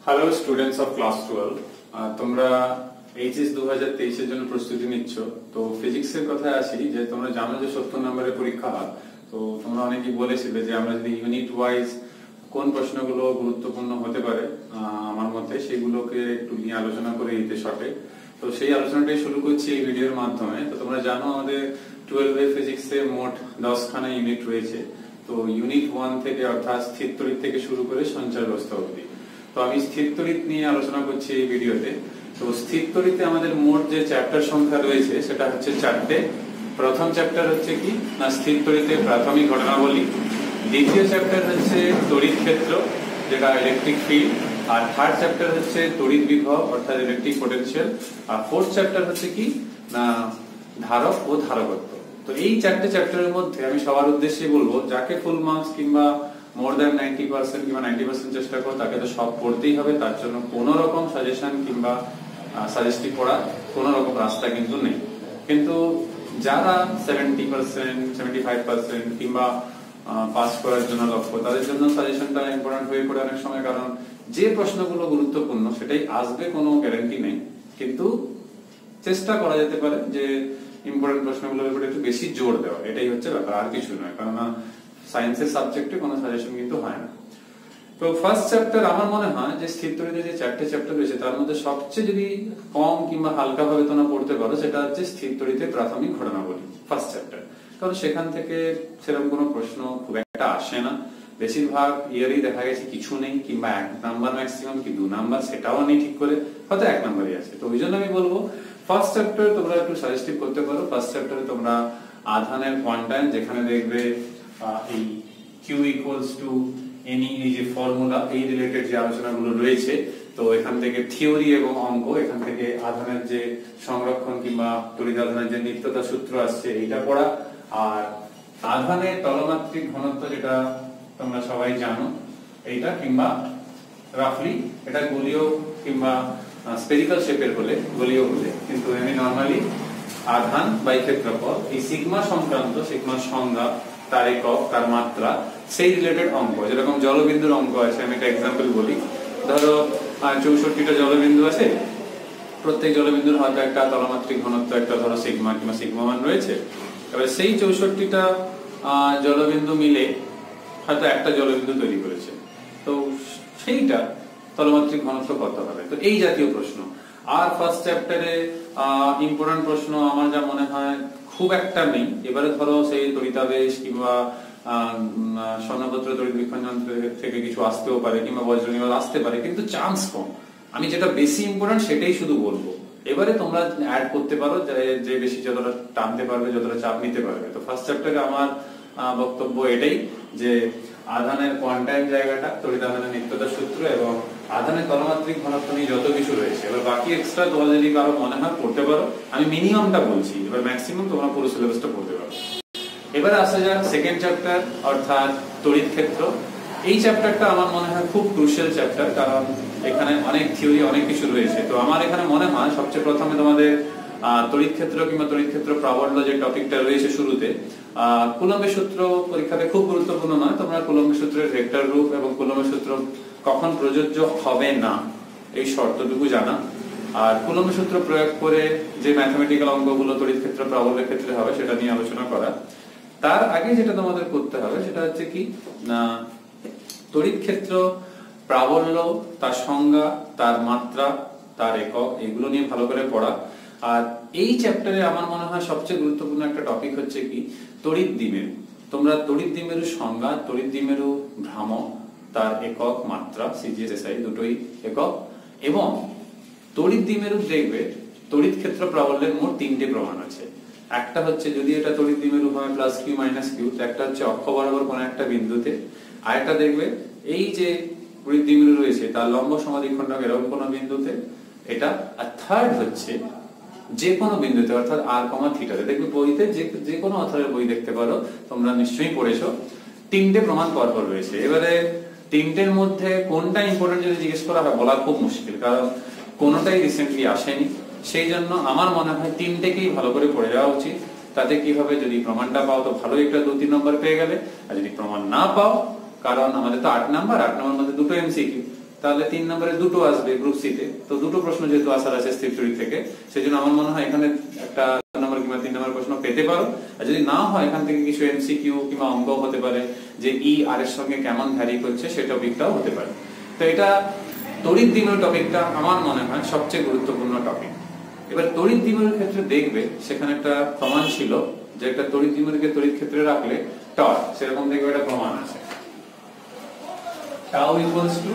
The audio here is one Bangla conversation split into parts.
হ্যালো স্টুডেন্টস অফ ক্লাস 12, তোমরা এইচএস 2023 এর জন্য প্রস্তুতি নিচ্ছ। তো ফিজিক্সের কথায় আসি যে তোমরা জানো যে 70 নম্বরের পরীক্ষা হয়। তো তোমরা অনেকেই বলেছিলে যে আমরা যদি ইউনিট ওয়াইজ কোন প্রশ্নগুলো গুরুত্বপূর্ণ হতে পারে আমার মতে সেগুলোকে একটু নিয়ে আলোচনা করে দিতে শর্টে। তো সেই আলোচনাটাই শুরু করছি এই ভিডিওর মাধ্যমে। তো তোমরা জানো আমাদের 12 এর ফিজিক্সে মোট 10খানা ইউনিট রয়েছে। তো ইউনিট 1 থেকে অর্থাৎ স্থির তড়িৎ থেকে শুরু করে সঞ্চার ব্যবস্থা অবধি। তো আমি স্থির তড়িৎ নিয়ে আলোচনা করছি এই ভিডিওতে। তো স্থির তড়িৎে আমাদের মোট যে চ্যাপ্টার সংখ্যা রয়েছে সেটা হচ্ছে 4টে। প্রথম চ্যাপ্টার হচ্ছে কি না স্থির তড়িৎের প্রাথমিক ঘটনাবলী। দ্বিতীয় চ্যাপ্টার হচ্ছে তড়িৎ ক্ষেত্র যেটা ইলেকট্রিক ফিল্ড। আর থার্ড চ্যাপ্টার হচ্ছে তড়িৎ বিভব অর্থাৎ ইলেকট্রিক পোটেনশিয়াল। আর ফোর্থ চ্যাপ্টার হচ্ছে কি না ধারক ও ধারকত্ব। তো এই 4টে চ্যাপ্টারের মধ্যে আমি সবার উদ্দেশ্যে বলবো যাকে ফুল মার্কস কিংবা মোর দ্যান 90% কিংবা 90% চেষ্টা করো তাকে তো সব পড়তেই হবে। তার জন্য কোনো রকম সাজেশন কিংবা সাজেস্টিভ পড়া কোনো রকম রাস্তা কিন্তু নেই। কিন্তু যারা 70%, 75% কিংবা পাস করার জন্য লক্ষ্য তাদের জন্য সাজেশনটা ইম্পর্টেন্ট হয়ে পড়ে অনেক সময়। কারণ যে প্রশ্নগুলো গুরুত্বপূর্ণ সেটাই আসবে কোনো গ্যারান্টি নেই, কিন্তু চেষ্টা করা যেতে পারে যে ইম্পর্টেন্ট প্রশ্নগুলোর উপর একটু বেশি জোর দেওয়া। এটাই হচ্ছে ব্যাপার, আর কিছু নয়। কারণ সায়েন্সের সাবজেক্টে কোনো সাজেশন কিন্তু হয় না। তো ফার্স্ট চ্যাপ্টার আমার মনে হয় যে স্থির তড়িৎে যে 4টে চ্যাপ্টার রয়েছে তার মধ্যে সবচেয়ে যদি কম কিংবা হালকা ভাবে তোমরা পড়তে পারো সেটা হচ্ছে স্থির তড়িৎের প্রাথমিক ঘটনাবলী, ফার্স্ট চ্যাপ্টার। কারণ সেখান থেকে সেরকম কোনো প্রশ্ন খুব একটা আসে না। বেশিরভাগ ইয়ারই দেখা গেছে কিছু নেই, কিংবা 1 নাম্বার ম্যাক্সিমাম, কি 2 নাম্বার সেটাও নেই ঠিক করে, হয়তো 1 নাম্বারই আছে। তো ওই জন্য আমি বলবো ফার্স্ট চ্যাপ্টার তোমরা একটু সাজেস্টিভ করতে পারো। ফার্স্ট চ্যাপ্টারে তোমরা আধানের কোয়ান্টাম, যেখানে দেখবে এই Q ইকুয়ালস টু এনি এই যে ফর্মুলা, এই রিলেটেড যে আলোচনাগুলো রয়েছে। তো এখান থেকে থিওরি এবং অঙ্ক, এখান থেকে আধানের যে সংরক্ষণ কিংবা তড়িৎ আধানের যে নিত্যতা সূত্র আসছে এইটা পড়া। আর আধানের তলমাত্রিক ঘনত্ব যেটা তোমরা সবাই জানো এইটা, কিংবা রাফলি এটা গোলীয় কিংবা স্ফেরিক্যাল শেপের হলে, গোলীয় হলে, কিন্তু এমনি নরমালি আধান বাই ক্ষেত্রফল, এই সিগমা সংক্রান্ত, সিগমার সংজ্ঞা, তার একক, তার মাত্রা, সেই রিলেটেড অঙ্ক। যেরকম জলবিন্দুর অঙ্ক আছে, আমি একটা এক্সাম্পল বলি। ধরো 64টা জলবিন্দু আছে, প্রত্যেক জলবিন্দুর হয়তো একটা তলমাত্রিক ঘনত্ব একটা ধরো সিগমা কিংবা সিগমা মান রয়েছে। এবার সেই 64টা জলবিন্দু মিলে হয়তো একটা জলবিন্দু তৈরি করেছে। তো সেইটা তলমাত্রিক ঘনত্ব কত হবে? তো এই জাতীয় প্রশ্ন। আর ফার্স্ট চ্যাপ্টারে ইম্পর্টেন্ট প্রশ্ন আমার যা মনে হয় খুব একটা নেই। এবারে ধরো সেই তড়িতাবেশ কিংবা স্বর্ণপত্র তড়িৎ বীক্ষণ যন্ত্র থেকে কিছু আসতেও পারে, কিংবা বজ্রনিবাস আসতে পারে, কিন্তু চান্স কম। আমি যেটা বেশি ইম্পর্টেন্ট সেটাই শুধু বলবো। এবারে তোমরা অ্যাড করতে পারো যে বেশি যতটা টানতে পারবে, যতটা চাপ নিতে পারবে। তো ফার্স্ট চ্যাপ্টারে আমার বক্তব্য এটাই যে আধানের কোয়ান্টাম জায়গাটা, তড়িৎ আধানের নিত্যতা সূত্র এবং আধানের তলমাত্রিক ঘনত্ব নিয়ে যত কিছু রয়েছে। এবার বাকি এক্সট্রা তোমরা যদি কারো মনে হয় পড়তে পারো, আমি মিনিমামটা বলছি, এবার ম্যাক্সিমাম তোমরা পুরো সিলেবাসটা পড়তে পারো। এবার আসা যাক সেকেন্ড চ্যাপ্টার অর্থাৎ তড়িৎ ক্ষেত্র। এই চ্যাপ্টারটা আমার মনে হয় খুব ক্রুশিয়াল চ্যাপ্টার, কারণ এখানে অনেক থিওরি, অনেক কিছু রয়েছে। তো আমার এখানে মনে হয় সবচেয়ে প্রথমে তোমাদের তড়িৎ ক্ষেত্র কিংবা তড়িৎ ক্ষেত্র প্রাবল্য যে টপিকটা রয়েছে শুরুতে, কুলম্বের সূত্র পরীক্ষাতে খুব গুরুত্বপূর্ণ নয়। তোমরা কুলম্বের সূত্রের ভেক্টর রূপ এবং কুলম্বের সূত্র কখন প্রযোজ্য হবে না এই শর্তটুকু জানা, আর কুলম্বের সূত্র প্রয়োগ করে যে ম্যাথমেটিক্যাল অঙ্কগুলো তড়িৎ ক্ষেত্র প্রাবল্যের ক্ষেত্রে হবে সেটা নিয়ে আলোচনা করা। তার আগে যেটা তোমাদের করতে হবে সেটা হচ্ছে কি না তড়িৎ ক্ষেত্র প্রাবল্য, তার সংজ্ঞা, তার মাত্রা, তার একক, এগুলো নিয়ে ভালো করে পড়া। আর এই চ্যাপ্টারে আমার মনে হয় সবচেয়ে গুরুত্বপূর্ণ একটা টপিক হচ্ছে কি তড়িৎ দ্বিমেরু। তোমরা তড়িৎ দ্বিমেরু সংজ্ঞা, তড়িৎ দ্বিমেরু ভ্রামক, তার একক, মাত্রা, সিজিএসআই দুটোই একক, এবং তড়িৎ দ্বিমেরু দেখবে তড়িৎ ক্ষেত্র প্রাবল্যের মোট 3টে প্রমাণ আছে। একটা হচ্ছে যদি এটা তড়িৎ দ্বিমেরু হয় প্লাস কিউ মাইনাস কিউ, একটা হচ্ছে অক্ষ বরাবর কোন একটা বিন্দুতে, আর একটা দেখবে এই যে তড়িৎ দ্বিমেরু রয়েছে তার লম্ব সমাধিখণ্ডক এরকম কোন বিন্দুতে, এটা। আর থার্ড হচ্ছে যে কোনো বিন্দুতে অর্থাৎ আর কমা থিটাতে। দেখবে বইতে যে কোনো অথরের বই দেখতে পারো, তোমরা নিশ্চয়ই পড়েছো, 3টে প্রমাণ পরপর রয়েছে। এবারে 3টের মধ্যে কোনটা ইম্পর্টেন্ট যদি জিজ্ঞেস করা হয় বলা খুব মুশকিল, কারণ কোনোটাই রিসেন্টলি আসেনি। সেই জন্য আমার মনে হয় 3টেকেই ভালো করে পড়ে যাওয়া উচিত। তাতে কি হবে, যদি প্রমাণটা পাও তো ভালো, একটা 2-3 নম্বর পেয়ে গেলে। আর যদি প্রমাণ না পাও, কারণ আমাদের তো 8 নাম্বার মধ্যে 2টো এমসিকিউ, তাহলে 3 নম্বরে দুটো আসবে গ্রুপ সি তে। তো দুটো প্রশ্ন যেহেতু আসার আছে স্থির তড়িৎ থেকে, সেজন্য আমার মনে হয় এখানে একটা 2 নম্বর কিংবা 3 নম্বর প্রশ্ন পেতে পারো। আর যদি না হয় এখান থেকে কিছু এমসিকিউ কিংবা অঙ্ক হতে পারে যে ই আর এর সঙ্গে কেমন ভ্যারি করছে, সেই টপিকটাও হতে পারে। তো এটা তড়িৎ দ্বিমেরু টপিকটা আমার মনে হয় সবচেয়ে গুরুত্বপূর্ণ টপিক। এবার তড়িৎ দ্বিমেরুর ক্ষেত্রে দেখবে সেখানে একটা প্রমাণ ছিল যে একটা তড়িৎ দ্বিমেরুকে তড়িৎ ক্ষেত্রে রাখলে টর্ক, সেরকম দেখবে একটা প্রমাণ আছে, tau equals to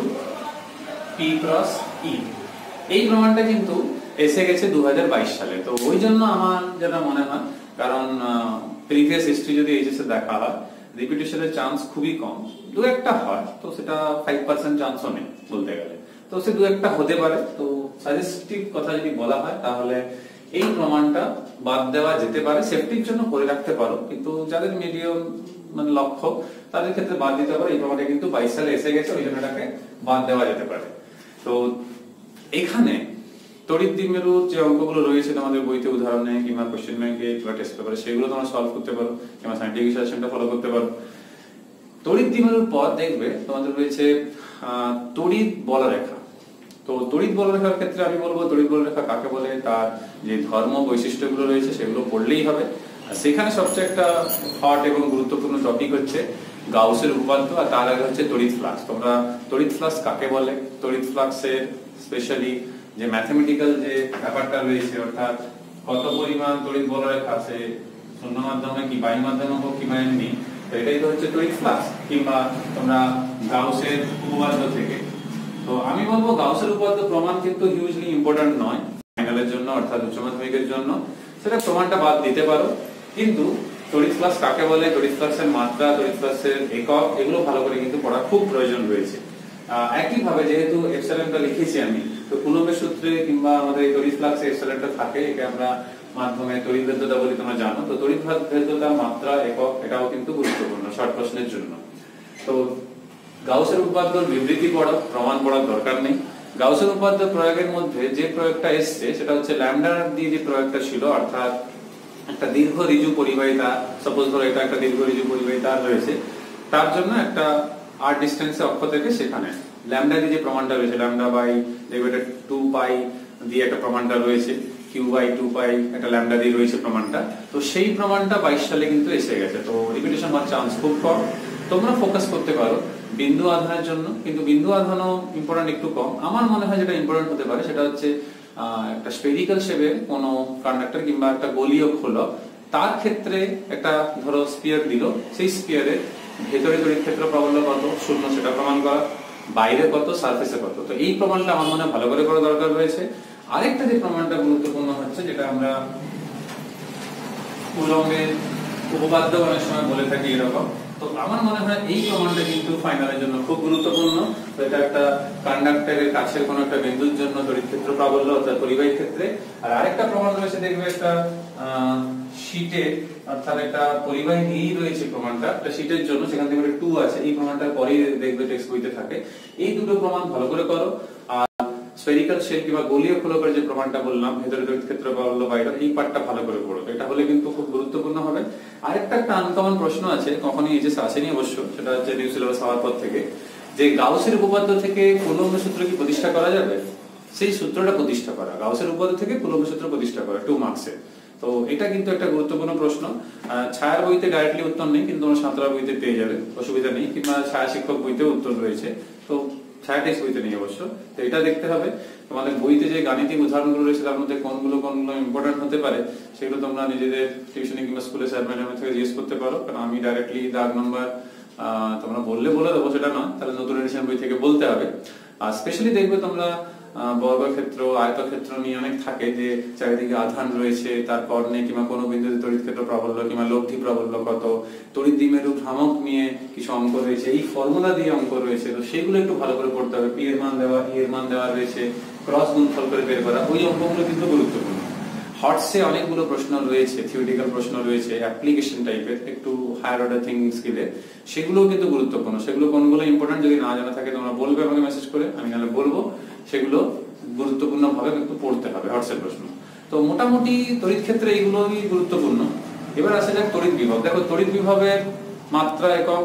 P cross E. এই প্রমাণটা কিন্তু এসে গেছে 2022 সালে। তো ওই জন্য আমার যেটা মনে হয়, কারণ প্রিভিয়াস হিস্ট্রি যদি এইচএস এ দেখা হয়, রিপিটেশনের চান্স খুবই কম, দু একটা হয়, তো সেটা 5% চান্সও নেই বলতে গেলে, তো সে দু একটা হতে পারে। তো সাজেস্টিভ কথা যদি বলা হয় তাহলে এই প্রমাণটা বাদ দেওয়া যেতে পারে, সেফটির জন্য করে রাখতে পারো, কিন্তু যাদের মিডিয়াম মানে লক্ষ্য তাদের ক্ষেত্রে বাদ দিতে পারে। এই প্রমাণটা কিন্তু 22 সালে এসে গেছে, ওই জন্য এটাকে বাদ দেওয়া যেতে পারে। তো এখানে তড়িৎ দ্বিমেরুর যে অঙ্কগুলো রয়েছে তোমাদের বইতে উদাহরণে কিংবা কোশ্চেন ব্যাংকে কিংবা টেস্ট পেপারে, সেগুলো তোমরা সলভ করতে পারো কিংবা সায়েন্টিফিক সাজেশনটা ফলো করতে পারো। তড়িৎ দ্বিমেরুর পর দেখবে তোমাদের রয়েছে তড়িৎ বলরেখা। তো তড়িৎ বলরেখার ক্ষেত্রে আমি বলবো তড়িৎ বলরেখা কাকে বলে, তার যে ধর্ম বৈশিষ্ট্যগুলো রয়েছে সেগুলো পড়লেই হবে। আর সেখানে সবচেয়ে একটা হট এবং গুরুত্বপূর্ণ টপিক হচ্ছে গাউসের উপপাদ্য, আর তার আগে হচ্ছে তড়িৎ ফ্লাক্স। তোমরা তড়িৎ ফ্লাক্স কাকে বলে, তড়িৎ ফ্লাক্সের স্পেশালি যে ম্যাথমেটিক্যাল যে ব্যাপারটা রয়েছে, অর্থাৎ কত পরিমাণ তড়িৎ বলরেখা আছে, শূন্য মাধ্যমে কি বায়ু মাধ্যমে হোক কিংবা এমনি, তো এটাই তো হচ্ছে তড়িৎ ফ্লাক্স। কিংবা তোমরা গাউসের উপপাদ্য থেকে, তো আমি বলবো গাউসের উপপাদ্য প্রমাণ কিন্তু হিউজলি ইম্পর্টেন্ট নয় ফাইনালের জন্য, অর্থাৎ উচ্চ মাধ্যমিকের জন্য, সেটা প্রমাণটা বাদ দিতে পারো। কিন্তু তড়িৎ ফ্লাক্স কাকে বলে, তড়িৎ ফ্লাক্সের মাত্রা, তড়িৎ ফ্লাক্সের একক, এগুলো ভালো করে কিন্তু পড়া খুব প্রয়োজন রয়েছে। একই ভাবে যেহেতু এপসাইলনটা লিখেছি আমি, তো কুলম্বের সূত্রে কিংবা আমাদের এই তড়িৎ ফ্লাক্সে এপসাইলনটা থাকে, এটা আমরা মাধ্যমে তড়িৎ ভেদ্যতা বলি, তোমরা জানো। তো তড়িৎ ভেদ্যতা, মাত্রা, একক, এটাও কিন্তু গুরুত্বপূর্ণ শর্ট প্রশ্নের জন্য। তো গাউসের উপপাদ্যর বিবৃতি পড়ো, প্রমাণ পড়ার দরকার নেই। গাউসের উপপাদ্য প্রয়োগের মধ্যে যে প্রয়োগটা এসছে সেটা হচ্ছে ল্যামডা দিয়ে যে প্রয়োগটা ছিল, অর্থাৎ একটা দীর্ঘ ঋজু পরিবাহিতা, সাপোজ ধরো এটা একটা দীর্ঘ ঋজু পরিবাহিতা রয়েছে, তার জন্য একটা আর ডিস্টেন্সে অক্ষ থেকে সেখানে ল্যামডা দিয়ে যে প্রমাণটা রয়েছে, ল্যামডা বাই দেখবে এটা 2 পাই দিয়ে একটা প্রমাণটা রয়েছে, কিউ বাই 2 পাই একটা ল্যামডা দিয়ে রয়েছে প্রমাণটা। তো সেই প্রমাণটা 22 সালে কিন্তু এসে গেছে, তো রিপিটেশন হওয়ার চান্স খুব কম। তোমরা ফোকাস করতে পারো বিন্দু আধানের জন্য, কিন্তু বিন্দু আধানও ইম্পর্টেন্ট একটু কম। আমার মনে হয় যেটা ইম্পর্টেন্ট হতে পারে সেটা হচ্ছে একটা স্ফেরিক্যাল শেপের কোন কন্ডাক্টর কিংবা একটা গোলীয় খোলক, তার ক্ষেত্রে একটা ধরো স্পিয়ার দিল, সেই স্পিয়ারের ভেতরে তড়িৎ ক্ষেত্র প্রাবল্য কত, শূন্য, সেটা প্রমাণ করা, বাইরে কত, সারফেসে কত। তো এই প্রমাণটা আমার মনে হয় ভালো করে করা দরকার রয়েছে। আরেকটা যে প্রমাণটা গুরুত্বপূর্ণ হচ্ছে, যেটা আমরা কুলম্বের উপপাদ্য অনেক সময় বলে থাকি এরকম, তো আমার মনে হয় এই প্রমাণটা কিন্তু ফাইনালের জন্য খুব গুরুত্বপূর্ণ। তো এটা একটা কন্ডাক্টরের কাছের কোন একটা বিন্দুর জন্য তড়িৎ ক্ষেত্র প্রাবল্য, অর্থাৎ পরিবাহী ক্ষেত্রে। আর আরেকটা প্রমাণ রয়েছে দেখবে একটা শীটে, অর্থাৎ একটা পরিবাহী নিয়েই রয়েছে প্রমাণটা, একটা শীটের জন্য, সেখান থেকে 2 আছে, এই প্রমাণটা পরেই দেখবে টেক্সট বইতে থাকে। এই দুটো প্রমাণ ভালো করে করো। আর স্ফেরিক্যাল শেপ কিংবা গোলীয় খোলকের যে প্রমাণটা বললাম, ভেতরে তড়িৎ ক্ষেত্র প্রাবল্য বাইরে, এই পার্টটা ভালো করে পড়ো, এটা হলে কিন্তু খুব গুরুত্বপূর্ণ হবে। আরেকটা একটা আনকমন প্রশ্ন আছে, কখনোই এইচএস আসেনি অবশ্য, সেটা হচ্ছে নিউ সিলেবাস হওয়ার পর থেকে, যে গাউসের উপপাদ্য থেকে কুলম্বের সূত্র কি প্রতিষ্ঠা করা যাবে? সেই সূত্রটা প্রতিষ্ঠা করা, গাউসের উপপাদ্য থেকে কুলম্বের সূত্র প্রতিষ্ঠা করা 2 মার্কসে। তো এটা কিন্তু একটা গুরুত্বপূর্ণ প্রশ্ন। ছায়ার বইতে ডাইরেক্টলি উত্তর নেই, কিন্তু তোমরা সাঁতরা বইতে পেয়ে যাবে, অসুবিধা নেই, কিংবা ছায়া শিক্ষক বইতে উত্তর রয়েছে, তো ছায়া টেক্সট বইতে নেই অবশ্য। তো এটা দেখতে হবে তোমাদের বইতে যে গাণিতিক উদাহরণগুলো রয়েছে তার মধ্যে কোনগুলো ইম্পর্টেন্ট হতে পারে, সেগুলো তোমরা নিজেদের টিউশনে কিংবা স্কুলে স্যার ম্যাডাম থেকে জিজ্ঞেস করতে পারো। কারণ আমি ডাইরেক্টলি দাগ নাম্বার তোমরা বললে বলে দেবো সেটা নয়, তাহলে নতুন এডিশন বই থেকে বলতে হবে। আর স্পেশালি দেখবে তোমরা বর্গক্ষেত্র, আয়তক্ষেত্র নিয়ে অনেক থাকে, যে চারিদিকে আধান রয়েছে, তারপর নিয়ে কিংবা কোনো বিন্দুতে তড়িৎ ক্ষেত্র প্রাবল্য কিংবা লব্ধি প্রাবল্য কত, তড়িৎ দ্বিমেরু ভ্রামক নিয়ে কিছু অঙ্ক রয়েছে, এই ফর্মুলা দিয়ে অঙ্ক রয়েছে, তো সেগুলো একটু ভালো করে পড়তে হবে। পি এর মান দেওয়া, ই এর মান দেওয়া রয়েছে, ক্রস গুণফল করে বের করা, ওই অঙ্কগুলো কিন্তু গুরুত্বপূর্ণ। হটসে অনেকগুলো প্রশ্ন রয়েছে, থিওরিটিক্যাল প্রশ্ন রয়েছে, অ্যাপ্লিকেশন টাইপের, একটু হায়ার অর্ডার থিঙ্কিং স্কিলে, সেগুলোও কিন্তু গুরুত্বপূর্ণ। সেগুলো কোনগুলো ইম্পর্টেন্ট যদি না জানা থাকে তোমরা বলবে আমাকে মেসেজ করে, আমি নাহলে বলবো। সেগুলো গুরুত্বপূর্ণ ভাবে কিন্তু পড়তে হবে হটসের প্রশ্ন। তো মোটামুটি তড়িৎ ক্ষেত্রে এইগুলোই গুরুত্বপূর্ণ। এবার আসা যাক তড়িৎ বিভব। দেখো তড়িৎ বিভবের মাত্রা, একক,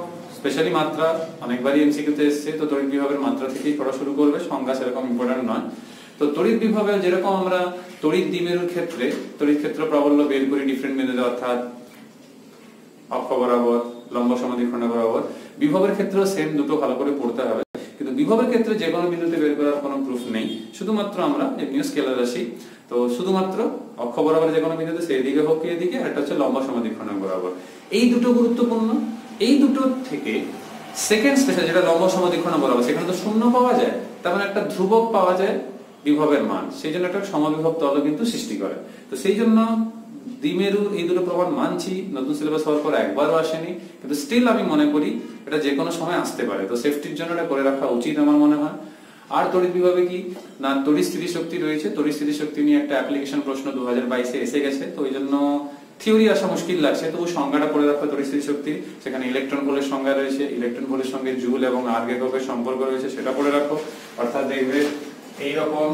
স্পেশালি মাত্রা অনেকবারই এমসিকিউতে এসেছে, তো তড়িৎ বিভবের মাত্রা থেকেই পড়া শুরু করবে, সংজ্ঞা সেরকম ইম্পর্টেন্ট নয়। তো তড়িৎ বিভবে যেরকম আমরা তড়িৎ দ্বিমেরুর ক্ষেত্রে তড়িৎ ক্ষেত্র প্রাবল্য বের করি ডিফারেন্ট বিন্দুতে, অর্থাৎ অক্ষ বরাবর, লম্ব সমাধিখণ্ড বরাবর, বিভবের ক্ষেত্রেও সেম দুটো ভালো করে পড়তে হবে। কিন্তু বিভবের ক্ষেত্রে যে কোনো বিন্দুতে বের করার কোনো প্রুফ নেই, শুধুমাত্র আমরা এমনিও স্কেলার রাশি, তো শুধুমাত্র অক্ষ বরাবর যে কোনো বিন্দুতে সেই দিকে হোক এদিকে, আর একটা হচ্ছে লম্ব সমাধিখণ্ড বরাবর, এই দুটো গুরুত্বপূর্ণ। এই দুটো থেকে সেকেন্ড স্পেশাল যেটা লম্ব সমাধিখণ্ড বরাবর, সেখানে তো শূন্য পাওয়া যায়, তার মানে একটা ধ্রুবক পাওয়া যায় বিভবের মান, সেই জন্য একটা সমবিভব তল কিন্তু সৃষ্টি করে। তো সেই জন্য দ্বিমেরুর এই দুটো প্রমাণ মানছি, নতুন সিলেবাস হওয়ার পর একবারও আসেনি, কিন্তু স্টিল আমি মনে করি এটা যে কোনো সময় আসতে পারে, তো সেফটির জন্য এটা করে রাখা উচিত আমার মনে হয়। আর তড়িৎ বিভবে কি না, তড়িৎ স্থিতিশক্তি রয়েছে, তড়িৎ স্থিতিশক্তি নিয়ে একটা অ্যাপ্লিকেশন প্রশ্ন 2022-এ এসে গেছে, তো ওই জন্য থিওরি আসা মুশকিল লাগছে, তবু সংজ্ঞাটা পড়ে রাখা তড়িৎ স্থিতিশক্তি, সেখানে ইলেকট্রন ভোল্টের সংজ্ঞা রয়েছে, ইলেকট্রন ভোল্টের সঙ্গে জুল এবং আর্গ এককের সম্পর্ক রয়েছে, সেটা পড়ে রাখো। অর্থাৎ দেখবে এইরকম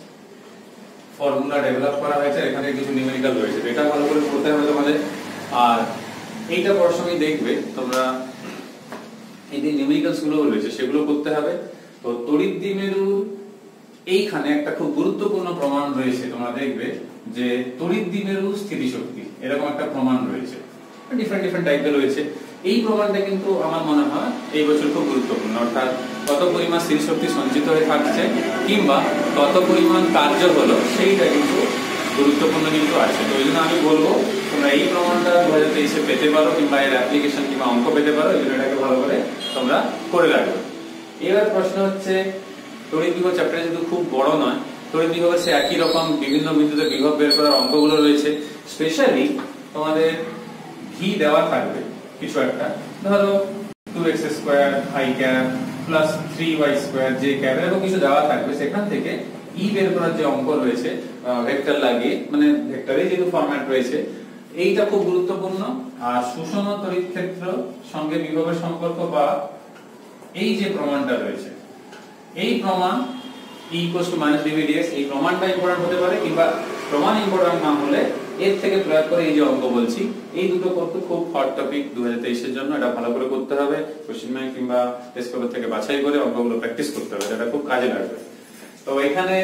ফর্মুলা ডেভেলপ করা হয়েছে, এখানে কিছু নিউমেরিক্যাল রয়েছে, এটা ভালো করে পড়তে হবে তোমাদের। আর এইটা পড়ার সময় দেখবে তোমরা এই যে নিউমেরিক্যালস গুলো রয়েছে সেগুলো করতে হবে। তো তড়িৎ দ্বিমেরুর এইখানে একটা খুব গুরুত্বপূর্ণ প্রমাণ রয়েছে, তোমরা দেখবে যে তড়িৎ দ্বিমেরু স্থিতিশক্তি এরকম একটা প্রমাণ রয়েছে, ডিফারেন্ট টাইপের রয়েছে। এই প্রমাণটা কিন্তু আমার মনে হয় এই বছর খুব গুরুত্বপূর্ণ, অর্থাৎ কত পরিমাণ স্থিতিশক্তি সঞ্চিত হয়ে থাকছে কিংবা কত পরিমাণ কার্য হলো, সেইটা কিন্তু গুরুত্বপূর্ণ কিন্তু আছে। তো ওই জন্য আমি বলবো তোমরা এই প্রমাণটা 2023-এ পেতে পারো, কিংবা এর অ্যাপ্লিকেশন কিংবা অঙ্ক পেতে পারো, এই জন্য এটাকে ভালো করে তোমরা করে রাখবে। এবার প্রশ্ন হচ্ছে, তড়িৎ বিভব চ্যাপ্টারে যেহেতু খুব বড় নয়, তড়িৎ বিভবের সে একই রকম বিভিন্ন বিন্দুতে বিভব বের করার অঙ্কগুলো রয়েছে। স্পেশালি তোমাদের ভি দেওয়া থাকবে কিছু একটা, ধরো 2x² i cap plus 3y² j cap, এরকম কিছু দেওয়া থাকবে, সেখান থেকে ই বের করার যে অঙ্ক রয়েছে ভেক্টর লাগিয়ে, মানে ভেক্টরের যেহেতু ফরম্যাট রয়েছে, এইটা খুব গুরুত্বপূর্ণ। আর সুষম তড়িৎ ক্ষেত্র সঙ্গে বিভবের সম্পর্ক বা এই যে প্রমাণটা রয়েছে, এই প্রমাণ E = dVdx, এই প্রমাণটা ইম্পর্টেন্ট হতে পারে, কিংবা প্রমাণ ইম্পর্টেন্ট না হলে এর থেকে প্রয়োগ করে এই যে অঙ্ক বলছি, এই দুটো করতে খুব হট টপিক 2023-এর জন্য, এটা ভালো করে করতে হবে। কোশ্চেন ব্যাংক কিংবা টেস্ট পেপার থেকে বাছাই করে অঙ্কগুলো প্র্যাকটিস করতে হবে, এটা খুব কাজে লাগবে। তো এখানে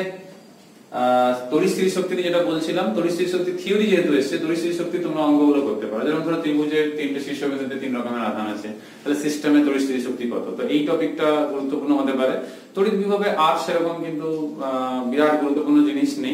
তড়িৎ স্থিতিশক্তি নিয়ে যেটা বলছিলাম, তড়িৎ স্থিতিশক্তি থিওরি যেহেতু এসেছে, তড়িৎ স্থিতিশক্তি তোমরা অঙ্কগুলো করতে পারো। যেমন ধরো ত্রিভুজের 3টে শীর্ষবিন্দুতে 3 রকমের আধান আছে, তাহলে সিস্টেমে তড়িৎ স্থিতিশক্তি কত, তো এই টপিকটা গুরুত্বপূর্ণ হতে পারে। তড়িৎ বিভবে আর সেরকম কিন্তু বিরাট গুরুত্বপূর্ণ জিনিস নেই,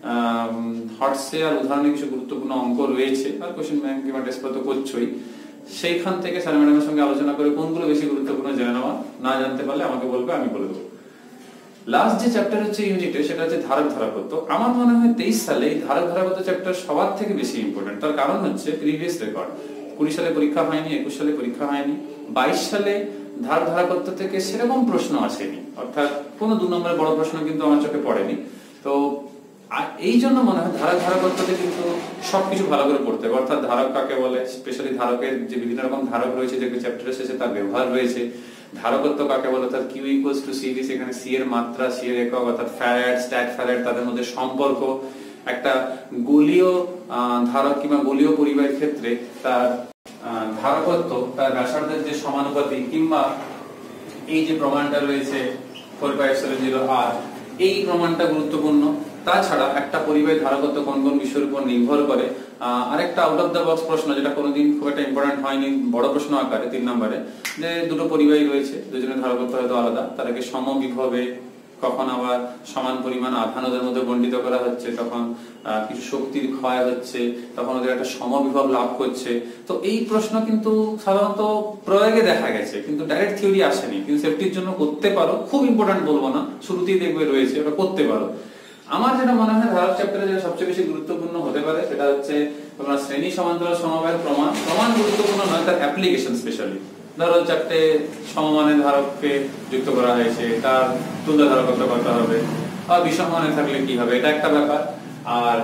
হটসে আর উদাহরণে কিছু গুরুত্বপূর্ণ অঙ্ক রয়েছে, আর কোশ্চেন ব্যাংক কিংবা টেস্ট পেপার তো করছোই, সেইখান থেকে স্যার ম্যাডামের সঙ্গে আলোচনা করে কোনগুলো বেশি গুরুত্বপূর্ণ জেনে নেওয়া। না জানতে পারলে আমাকে বলবে, আমি বলে দেবো। লাস্ট যে চ্যাপ্টার হচ্ছে ইউনিটে, সেটা হচ্ছে ধারক ধারকত্ব। আমার মনে হয় 23 সালে এই ধারক ধারকত্ব চ্যাপ্টার সবার থেকে বেশি ইম্পর্টেন্ট। তার কারণ হচ্ছে প্রিভিয়াস রেকর্ড, 20 সালে পরীক্ষা হয়নি, 21 সালে পরীক্ষা হয়নি, 22 সালে ধারক ধারকত্ব থেকে সেরকম প্রশ্ন আসেনি, অর্থাৎ কোনো 2 নম্বরের বড় প্রশ্ন কিন্তু আমার চোখে পড়েনি। তো এই জন্য মনে হয় ধারক ধারকত্বতে কিন্তু সবকিছু ভালো করে পড়তে হবে, অর্থাৎ ধারক কাকে বলে, স্পেশালি ধারকের যে বিভিন্ন রকম ধারক রয়েছে, যে চ্যাপ্টারের শেষে তার ব্যবহার রয়েছে। ধারকত্ব কাকে বলে, অর্থাৎ Q = CV, সেখানে C এর মাত্রা, C এর একক, অর্থাৎ ফ্যারাড, স্ট্যাট ফ্যারাড, তাদের মধ্যে সম্পর্ক। একটা গোলীয় ধারক কিংবা গোলীয় পরিবাহের ক্ষেত্রে তার ধারকত্ব তার ব্যাসার্ধের যে সমানুপাতিক, কিংবা এই যে প্রমাণটা রয়েছে 4πε0r, এই প্রমাণটা গুরুত্বপূর্ণ। তাছাড়া একটা পরিবাহীর ধারকত্ব কোন কোন বিষয়ের উপর নির্ভর করে। আরেকটা আউট অফ দ্য বক্স প্রশ্ন, যেটা কোনোদিন খুব একটা ইম্পর্টেন্ট হয়নি বড় প্রশ্ন আকারে 3 নম্বরে, যে দুটো পরিবাহী রয়েছে, দুজনের ধারকত্ব হয়তো আলাদা, তাদেরকে সমবিভবে কখন আবার সমান পরিমাণ আধান ওদের মধ্যে বণ্টিত করা হচ্ছে, তখন কিছু শক্তির ক্ষয় হচ্ছে, তখন ওদের একটা সমবিভব লাভ করছে। তো এই প্রশ্ন কিন্তু সাধারণত প্রয়োগে দেখা গেছে, কিন্তু ডাইরেক্ট থিওরি আসেনি, কিন্তু সেফটির জন্য করতে পারো, খুব ইম্পর্টেন্ট বলবো না, শুরুতেই দেখবে রয়েছে, ওটা করতে পারো। আমার যেটা মনে হয় ধারক চ্যাপ্টারে যেটা সবচেয়ে বেশি গুরুত্বপূর্ণ হতে পারে, সেটা হচ্ছে তোমরা শ্রেণী সমান্তরাল সমবায়ের প্রমাণ গুরুত্বপূর্ণ নয়, তার অ্যাপ্লিকেশন। স্পেশালি ধরো 4টে সমমানের ধারককে যুক্ত করা হয়েছে, তার তুল্য ধারকত্ব কত হবে, আর বিষমমানে থাকলে কি হবে, এটা একটা ব্যাপার। আর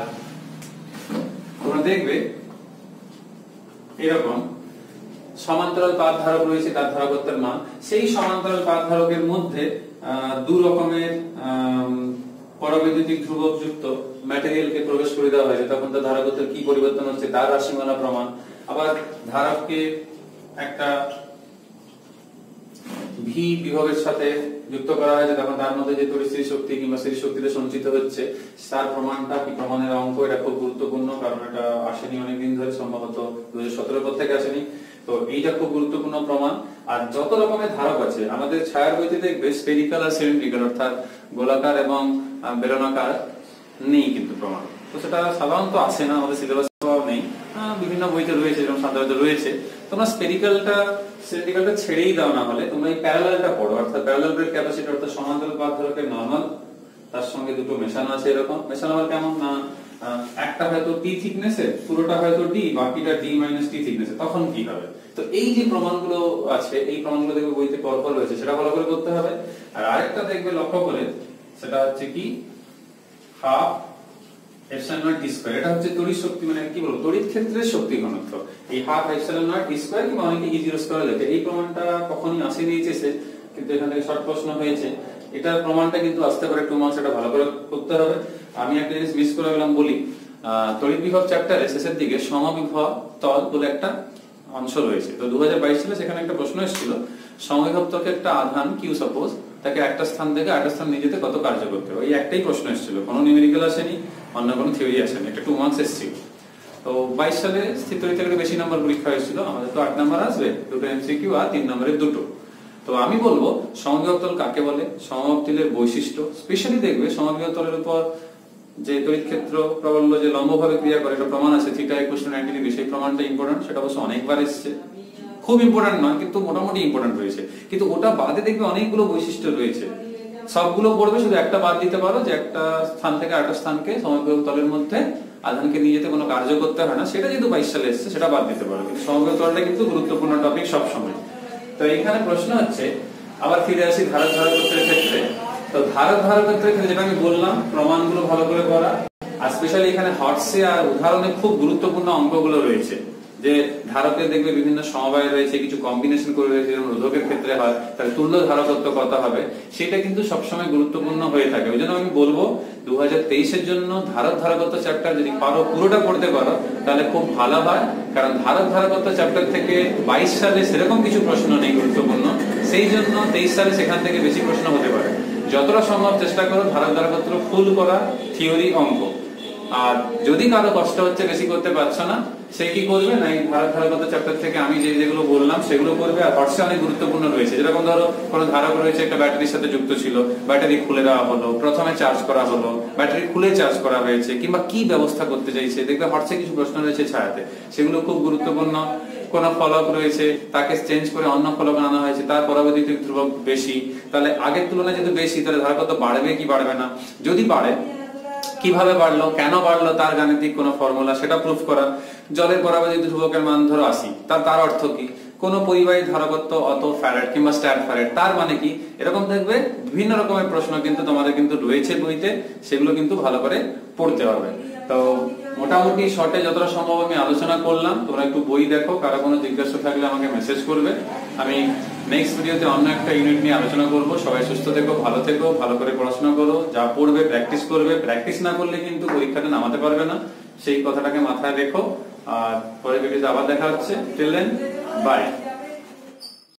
তোমরা দেখবে এরকম সমান্তরাল পাত ধারক রয়েছে, তার ধারকত্বের মান, সেই সমান্তরাল পাত ধারকের মধ্যে 2 রকমের পরবৈদ্যুতিক ধ্রুবক যুক্ত ম্যাটেরিয়ালকে প্রবেশ করে দেওয়া হয়েছে, তখন তার ধারকত্বের কি পরিবর্তন হচ্ছে তার রাশিমালা প্রমাণ। আবার ধারককে একটা ভি বিভবের সাথে যুক্ত করা হয়েছে, তখন তার মধ্যে যে তড়িৎ শক্তি কিংবা স্থির শক্তিতে সঞ্চিত হচ্ছে তার প্রমাণটা কি প্রমাণের অঙ্ক, এটা খুব গুরুত্বপূর্ণ, কারণ এটা আসেনি অনেকদিন ধরে, সম্ভবত 2017 পর থেকে আসেনি। তো এইটা খুব গুরুত্বপূর্ণ প্রমাণ। আর যত রকমের ধারক আছে আমাদের ছায়ার বইতে দেখবে স্ফেরিক্যাল আর সিলিন্ড্রিক্যাল, অর্থাৎ গোলাকার এবং বেলনাকার নেই কিন্তু প্রমাণ। তো সেটা সাধারণত আসে না, আমাদের সিলেবাসে নেই, বিভিন্ন বইতে রয়েছে, যেমন সাধারণত রয়েছে। তোমরা স্ফেরিক্যালটা সিলিন্ড্রিক্যালটা ছেড়েই দাও, না হলে তোমরা এই প্যারালালটা পড়ো, অর্থাৎ প্যারালাল প্লেট ক্যাপাসিটর, অর্থাৎ সমান্তরাল পাত ধারকের নরমাল, তার সঙ্গে দুটো মেশানো আছে। এরকম মেশানো আবার কেমন না, একটা হয়তো টি থিকনেসে, পুরোটা হয়তো ডি, বাকিটা ডি মাইনাস টি থিকনেসে, তখন কি হবে? তো এই যে প্রমাণগুলো আছে, এই প্রমাণগুলো দেখবে বইতে পরপর রয়েছে, সেটা ভালো করে করতে হবে। আর আরেকটা দেখবে লক্ষ্য করে, সেটা হচ্ছে কি half epsilon naught T square. এটা হচ্ছে তড়িৎ শক্তি, মানে কি বলবো, তড়িৎ ক্ষেত্রের শক্তি ঘনত্ব। এই half epsilon naught T square কিংবা অনেকে E0 স্কয়ার লেখে, এই প্রমাণটা কখনই আসেনি এইচএসে, কিন্তু এখান থেকে শর্ট প্রশ্ন হয়েছে। এটার প্রমাণটা কিন্তু আসতে পারে 2 মার্কস, এটা ভালো করে করতে হবে। আমি একটা জিনিস মিস করে গেলাম বলি, তড়িৎ বিভব চ্যাপ্টারের শেষের দিকে সমবিভব তল বলে একটা অংশ রয়েছে। তো 2022 সালে সেখানে একটা প্রশ্ন এসেছিল, সমবিভব ত্বকে একটা আধান কিউ সাপোজ, তাকে একটা স্থান থেকে আরেকটা স্থান নিয়ে যেতে কত কার্য করতে হবে, এই একটাই প্রশ্ন এসেছিল, কোনো নিউমেরিক্যাল আসেনি, অন্য কোনো থিওরি আসেনি, একটা 2 মার্কস এসেছিল। তো 22 সালে স্থিতড়িৎ থেকে বেশি নাম্বার পরীক্ষা হয়েছিল, আমাদের তো 8 নাম্বার আসবে, দুটো এমসিকিউ আর 3 নম্বরের দুটো। তো আমি বলবো সমবিভব তল কাকে বলে, সমবিভব তলের বৈশিষ্ট্য, স্পেশালি দেখবে সমবিভব তলের উপর যে তড়িৎ ক্ষেত্র প্রাবল্য যে লম্বভাবে ক্রিয়া করে, এটা প্রমাণ আছে থিটা ইকুয়াল টু 90 ডিগ্রি, সেই প্রমাণটা ইম্পর্টেন্ট, সেটা অবশ্য অনেকবার এসেছে, খুব ইম্পর্টেন্ট নয় কিন্তু মোটামুটি ইম্পর্টেন্ট রয়েছে। কিন্তু ওটা বাদে দেখবে অনেকগুলো বৈশিষ্ট্য রয়েছে, সবগুলো পড়বে, শুধু একটা বাদ দিতে পারো, যে একটা স্থান থেকে আরেকটা স্থানকে সমবিভব তলের মধ্যে আধানকে নিয়ে যেতে কোনো কার্য করতে হয় না, সেটা যেহেতু 22 সালে এসেছে সেটা বাদ দিতে পারো, কিন্তু সমবিভব তলটা কিন্তু গুরুত্বপূর্ণ টপিক সব সময়। তো এখানে প্রশ্ন হচ্ছে, আবার ফিরে আসি ধারক ধারকত্বের ক্ষেত্রে। তো ধারক ধারকত্বের ক্ষেত্রে যেটা আমি বললাম, প্রমাণগুলো ভালো করে করা, আর স্পেশালি এখানে হর্সে আর উদাহরণে খুব গুরুত্বপূর্ণ অঙ্কগুলো রয়েছে, যে ধারকের দেখবে বিভিন্ন সমবায় রয়েছে, কিছু কম্বিনেশন করে রয়েছে, যেমন রোধকের ক্ষেত্রে হয়, তাহলে তুল্য ধারকত্ব কত হবে, সেটা কিন্তু সবসময় গুরুত্বপূর্ণ হয়ে থাকে। ওই জন্য আমি বলবো 2023 জন্য ধারক ধারকত্ব চ্যাপ্টার যদি পারো পুরোটা পড়তে পারো তাহলে খুব ভালো হয়, কারণ ধারক ধারকত্ব চ্যাপ্টার থেকে 22 সালে সেরকম কিছু প্রশ্ন নেই গুরুত্বপূর্ণ, সেই জন্য 23 সালে সেখান থেকে বেশি প্রশ্ন হতে পারে। যতটা সম্ভব চেষ্টা করো ধারক ধারকত্ব ফুল করা, থিওরি অঙ্ক। আর যদি কারো কষ্ট হচ্ছে, বেশি করতে পারছো না, সে কি করবে না, এই ধারক ধারকত্ব চ্যাপ্টার থেকে আমি যেগুলো বললাম সেগুলো করবে। আর হর্সে অনেক গুরুত্বপূর্ণ রয়েছে, যেরকম ধরো কোনো ধারক রয়েছে, একটা ব্যাটারির সাথে যুক্ত ছিল, ব্যাটারি খুলে দেওয়া হলো, প্রথমে চার্জ করা হলো, ব্যাটারি খুলে চার্জ করা হয়েছে, কিংবা কি ব্যবস্থা করতে চাইছে, দেখবে হর্সে কিছু প্রশ্ন রয়েছে ছায়াতে, সেগুলো খুব গুরুত্বপূর্ণ। কোন ফলক রয়েছে, তাকে চেঞ্জ করে অন্য ফলক আনা হয়েছে, তার পরাবৈদ্যুতিক ধ্রুবক বেশি, তাহলে আগের তুলনায় যদি বেশি, তাহলে ধারকত্ব বাড়বে কি বাড়বে না, যদি বাড়ে কিভাবে বাড়লো, কেন বাড়লো, তার গাণিতিক কোন ফর্মুলা, সেটা প্রুফ করা। জলের পরাবৈদ্যুতিক ধ্রুবকের মান ধরো 80, তার অর্থ কি, কোন পরিবাহী ধারকত্ব অত ফ্যারাড কিংবা স্ট্যার ফ্যারাড, তার মানে কি, এরকম দেখবে বিভিন্ন রকমের প্রশ্ন কিন্তু তোমাদের কিন্তু রয়েছে বইতে, সেগুলো কিন্তু ভালো করে পড়তে হবে। তো মোটামুটি শর্টে যতটা সম্ভব আমি আলোচনা করলাম, তোমরা একটু বই দেখো, কারো কোনো জিজ্ঞাসা থাকলে আমাকে মেসেজ করবে। আমি নেক্সট ভিডিওতে অন্য একটা ইউনিট নিয়ে আলোচনা করব। সবাই সুস্থ থেকো, ভালো থেকো, ভালো করে পড়াশোনা করো, যা পড়বে প্র্যাকটিস করবে, প্র্যাকটিস না করলে কিন্তু পরীক্ষাতে নামাতে পারবে না, সেই কথাটাকে মাথায় রেখো। আর পরের ভিডিওতে আবার দেখা হচ্ছে, টিল দেন বাই।